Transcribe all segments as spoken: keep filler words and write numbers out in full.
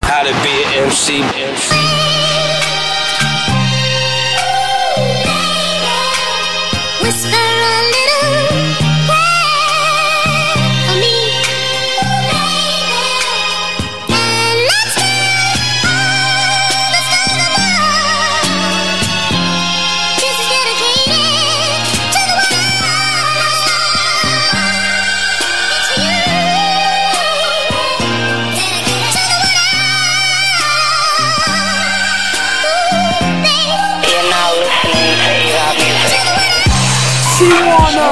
How to be an M C, M C. Whisper a little prayer for me, and let's take all the stars above. This is dedicated to the world. It's for you. Dedicated to the world. Ooh, You're now listening to A-Rap Music. She wanna,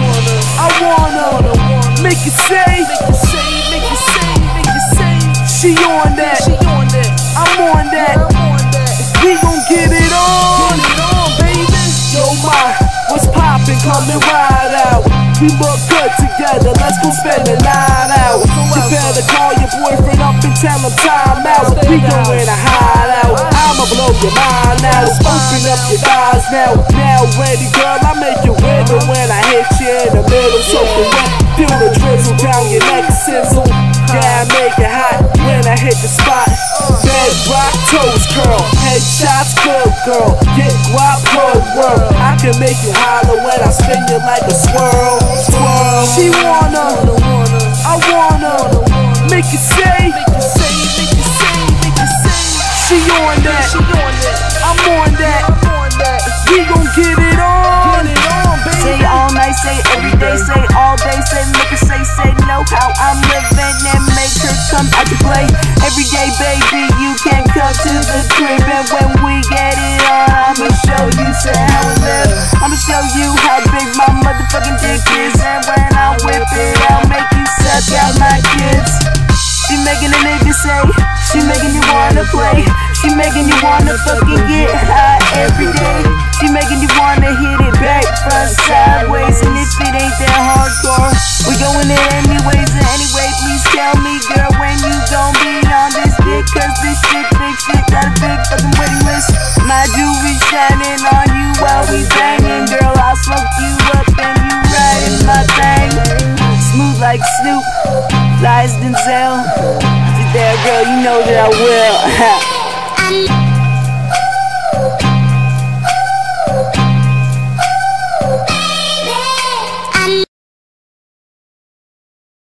I wanna, make it say, make it say, make it say, make it say. She on that, I'm on that. We gon' get it on, baby. Yo, ma, what's poppin'? Coming right out. We look good together. Let's go spend the night out. You better call your boyfriend up and tell him time out. We goin' to hide out. I'ma blow your mind now. Open up your eyes now. Now ready, girl. I make you wiggle when I hit you in the middle. Soaking wet, feel the drizzle down your neck, sizzle. Yeah, I make it hot when I hit the spot. Bed rock, toes curl, headshots good, girl. Get guap, hood world. I can make you holler when I spin you like a swirl. Swirl. She wanna, I wanna, make it say, make it say, make it say, make it say. She on that, I'm on that. We gon' get it on. Say all night, say every day, say all day, say make her say, say no. How I'm living and make her come out to play. Every day, baby, you can come to the crib, and when we get it on, I'ma show you, say how we live. I'ma show you how big my motherfucking dick is, and when I whip it, I'll make you suck out my kids. She making a nigga say, she making you wanna play. She making you wanna fucking get high every day. She making you wanna hit it back, front, sideways. And if it ain't that hardcore, we going in anyways. And anyway, please tell me, girl, when you gon' be on this dick. Cause this shit, big shit, got a big fucking waiting list. My jewelry shining on you while we banging. Girl, I'll smoke you up and you riding my thing. Smooth like Snoop, fly as Denzel. If you're there, girl, you know that I will. I'm